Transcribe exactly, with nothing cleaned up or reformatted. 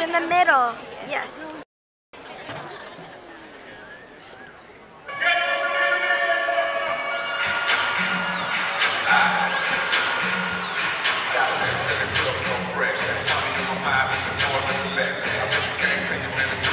in the middle. Yes. Fresh, money in my mind, and the more than the less. I said you can't take a minute.